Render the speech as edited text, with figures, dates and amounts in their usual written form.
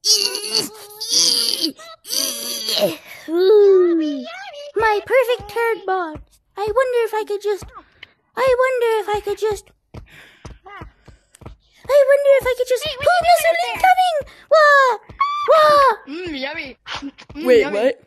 Ooh, my perfect turd ball. I wonder if I could just Puma Celine coming! Wah! Wah! Yummy. Wait, what?